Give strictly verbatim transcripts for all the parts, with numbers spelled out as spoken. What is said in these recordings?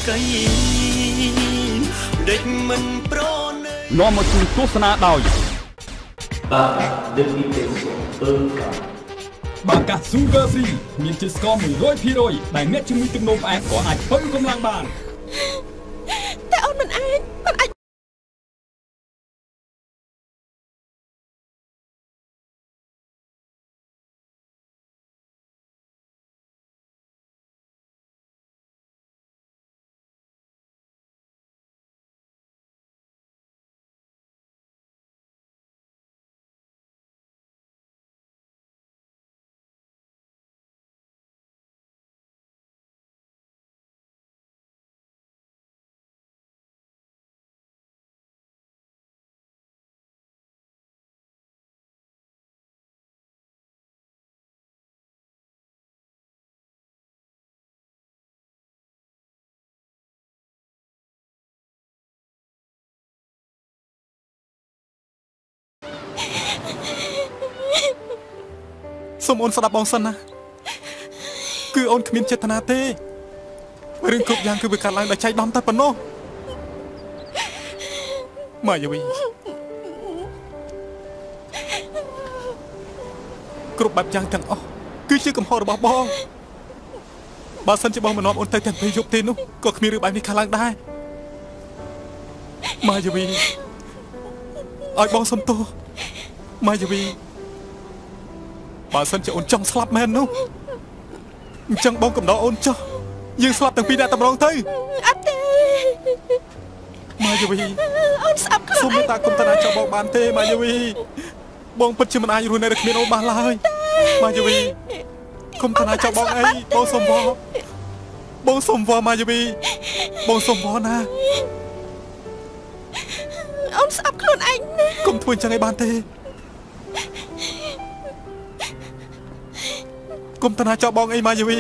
កៃដេចមិនប្រណីនាំមកជួយទស្សនាដោយបាទដឹកពីទេសអឺកាបាកា Sugar Free មានជាតិស្ករ មួយរយភាគរយ ដែលអ្នកជំងឺទឹកនោមផ្អែមក៏អាចពឹងកម្លាំងបានតែអូនមិនអាចមិនអាចសូមអូនស្ដាប់បងសិនណាគឺអូនគ្មានចេតនាទេរឿងគ្រប់យ៉ាងគឺវាកើតឡើងដោយចៃដន្យតែប៉ុណ្ណោះម៉ាយាវីគ្រប់បែបយ៉ាងទាំងអស់គឺជាកំហុសរបស់បងបើសិនជាបងមិននាំអូនទៅទាំងពេលយប់ទេនោះក៏គ្មានរឿងបែបនេះកើតឡើងដែរម៉ាយាវីឲ្យបងសុំទោសម៉ាយាវីបើសិនជាអូនចង់ស្លាប់មែននោះអញ្ចឹងបងកំដរអូនចុះយើងស្លាប់ទាំងពីរអ្នកតម្រងទៅអត់ទេម៉ាយាវីអូនស្អប់ខ្លួនឯងសូមមេត្តាកុំតាណាចោលបងបានទេម៉ាយាវីបងពិតជាមិនអាចរស់នៅគ្មានអូនបានឡើយម៉ាយាវីកុំតាណាចោលបងអីបងសុំវល់បងសុំវល់ម៉ាយាវីបងសុំវល់ណាអូនស្អប់ខ្លួនឯងណាកុំធ្វើអញ្ចឹងឲ្យបានទេកុំតាណាចោលបងអីម៉ាយាវី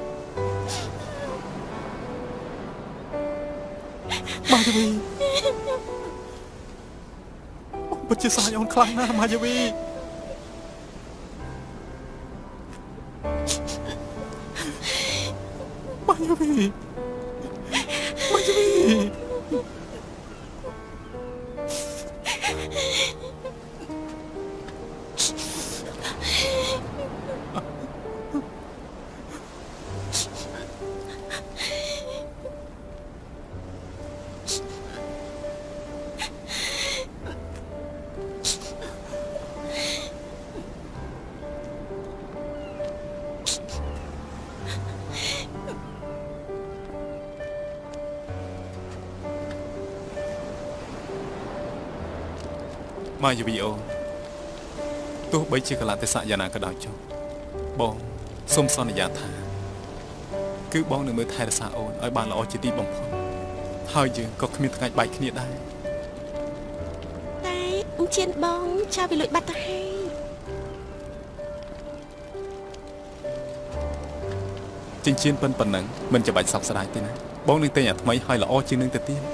ម៉ាយាវីអូនពិតជាស្រឡាញ់អូនខ្លាំងណាស់ម៉ាយាវីម៉ាយាវីម៉ាយាវីម៉ាយាវីអូទោះបីជាកលៈទេសៈយ៉ាងណាក៏ដោយចុះបងសូមសន្យាថាគឺបងនឹងមើលថែរក្សាអូនឲ្យបានល្អជាទីបំផុតហើយយើងក៏គ្មានថ្ងៃបែកគ្នាដែរតែអញ្ជើញបងចាវាលួចបាត់ទៅហើយចិញ្ចៀនប៉ុនប៉ុណ្ណឹងមិនចាំបាច់សោកស្ដាយទេណាបងនឹងទិញអាថ្មីឲ្យល្អជាងនឹងទៅទៀត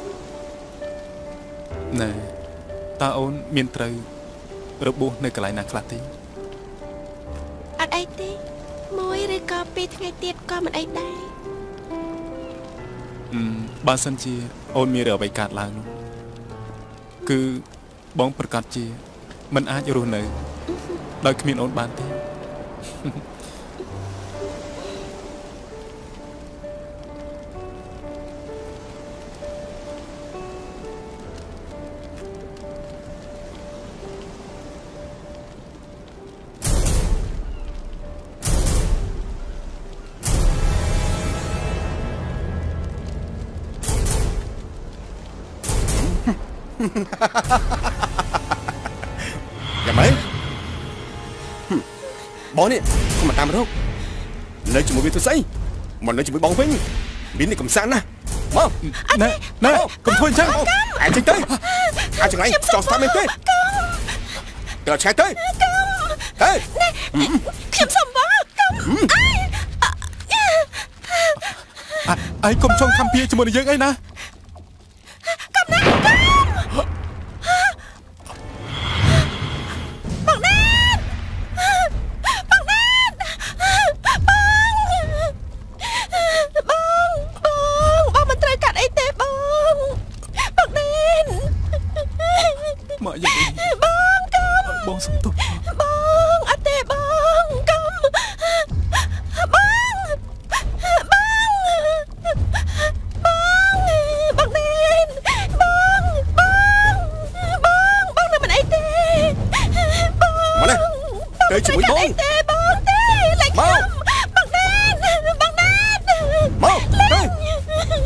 ណែតើអូនមានត្រូវរបួសនៅកន្លែងណាខ្លះទេអត់អីទេមួយឬក៏ពីរថ្ងៃទៀតក៏មិនអីដែរអឺបើសិនជាអូនមានរឿងអ្វីកើតឡើងនោះគឺបងប្រកាសជាមិនអាចរស់នៅដោយគ្មានអូនបានទេយ៉ាងម៉េចបងនេះកុំតាមរកនៅជាមួយវាទៅស្អីមកនៅជាមួយបងវិញមាននេះកំសាន្តណាមកណែណែកុំធ្វើអញ្ចឹងអាចចេញទៅអាចចង្អៃចង់ស្ដាប់មែនទេទៅឆែកទៅហេខ្ញុំសុំបងអីកុំចង់ខំពីជាមួយនឹងយើងអីណាកំណាបងណាបងណាបងបងបង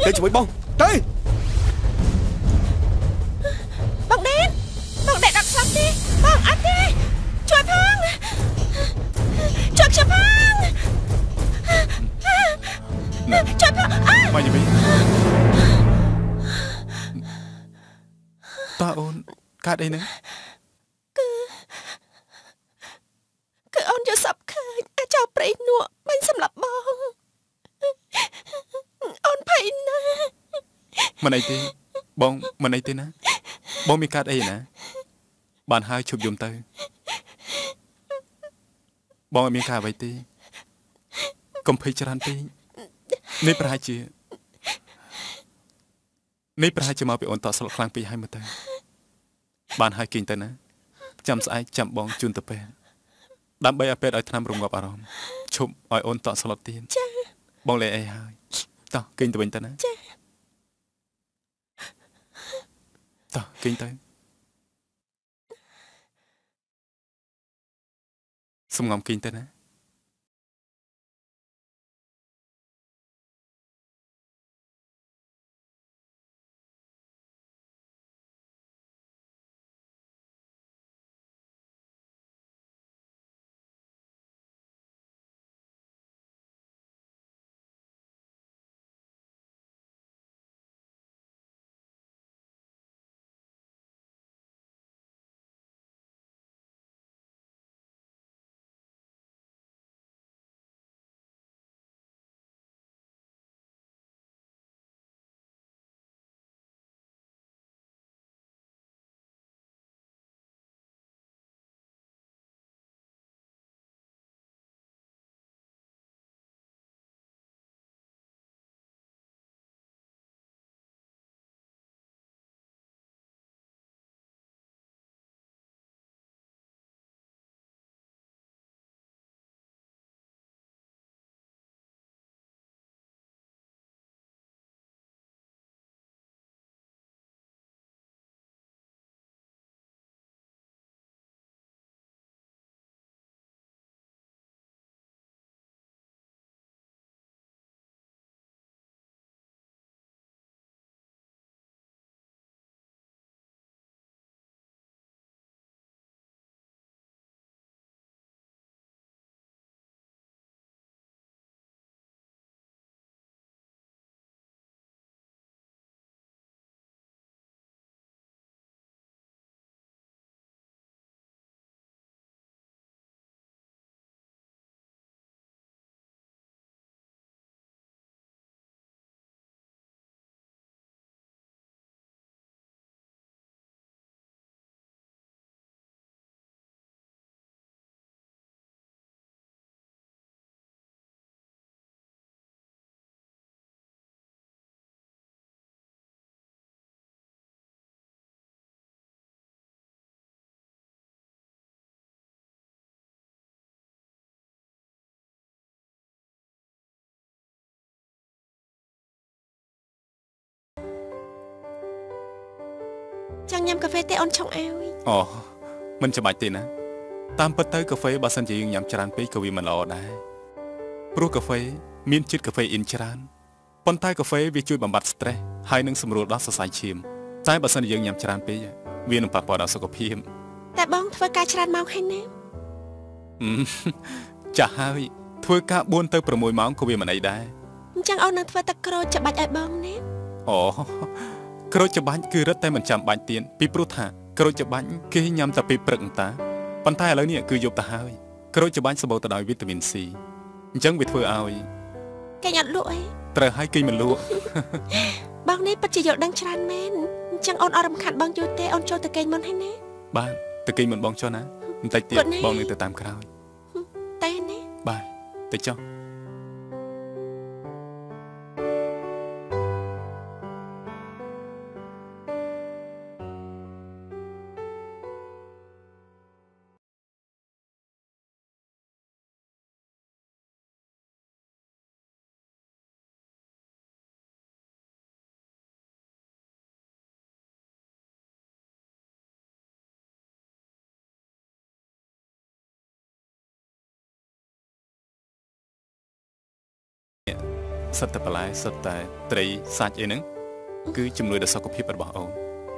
ទៅជាមួយបងទៅបងដេនបងដេនអត់ស្លាប់ទេបងអត់ទេជួយផងជួយខ្ញុំផងជួយផងមកយមីតើអូនកើតអីហ្នឹងគឺគឺអូនយកសັບឃើញអាចោប្រៃនក់បាញ់សម្លាប់បងអូនភ័យណាស់មិនអីទេបងមិនអីទេណាបងមានកើតអីណាបានហើយឈប់យំទៅបងអត់មានការអ្វីទេកុំភ័យច្រើនពេកនេះប្រហែលជានេះប្រហែលជាមកពីអូនតក់ស្លុតខ្លាំងពេកហើយមើលទៅបានហើយគេងទៅណាចាំស្អែកចាំបងជូនទៅពេទ្យដើម្បីឲ្យពេទ្យឲ្យថ្នាំរងាប់អារម្មណ៍ឈប់ឲ្យអូនតក់ស្លុតទៀតចាបងលេអីហើយតោះគេងទៅវិញទៅណាចាតោះគេងទៅសំងំគេងទៅណាចង់ញ៉ាំកាហ្វេទេអូនឆុងឲ្យអូមិនចាំបាច់ទេណាតាមពិតទៅកាហ្វេបើសិនជាយើងញ៉ាំច្រើនពេកក៏វាមិនល្អដែរព្រោះកាហ្វេមានជាតិកាហ្វេអ៊ីនច្រើនប៉ុន្តែកាហ្វេវាជួយបំបត្តិ stress ហើយនឹងសម្រួលដល់សរសៃឈាមតែបើសិនជាយើងញ៉ាំច្រើនពេកវានឹងប៉ះពាល់ដល់សុខភាពតែបងធ្វើការច្រើនម៉ោងហើយណាចាស់ហើយធ្វើការបួនទៅប្រាំមួយម៉ោងក៏វាមិនអីដែរអញ្ចឹងអូននឹងធ្វើទឹកក្រូចច្បាច់ឲ្យបងណាអូក្រូចច្បាច់គឺរឹតតែមិនចាំបាច់ទៀតពីព្រោះថាក្រូចច្បាច់គេញ៉ាំតែពេលព្រឹកតាប៉ុន្តែឥឡូវនេះគឺយប់ទៅហើយក្រូចច្បាច់សម្បូរទៅដោយវីតាមីន C អញ្ចឹងវាធ្វើឲ្យគេអត់លក់អីត្រូវឲ្យគេមិនលក់បងនេះពិតជាយល់ដឹងច្រើនមែនអញ្ចឹងអូនអត់រំខានបងយូរទេអូនចូលទៅគេងមុនហើយណាបាទទៅគេងមុនបងចុះណាបន្តិចទៀតបងនឹងទៅតាមក្រោយតែណាបាទទៅចុះសិតតែបន្លែសិតតែត្រីសាច់អីហ្នឹងគឺជំនួយដល់សុខភាពរបស់អូន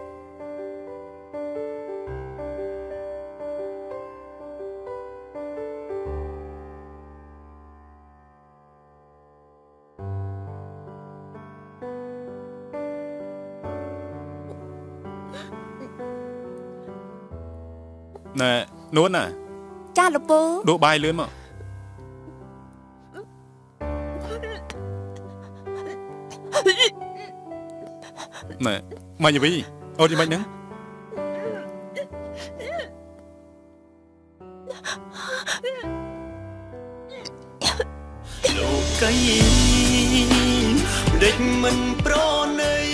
ណែនួនណាចាលោកពូដួសបាយលឿនមកណែមកយវីអូនយ៉ាងម៉េចហ្នឹងលោកីដេចមិនប្រណី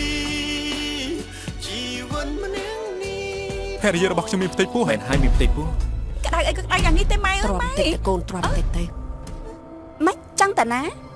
ជីវិតម្នាក់នេះភរិយារបស់ខ្ញុំមានផ្ទៃពោះមិនហើយមានផ្ទៃពោះក្តៅអីក៏ក្តៅយ៉ាងនេះទេម៉ែអើយម៉ែទ្រាំតិចតកូនទ្រាំតិចទេម៉េចចង់តាណា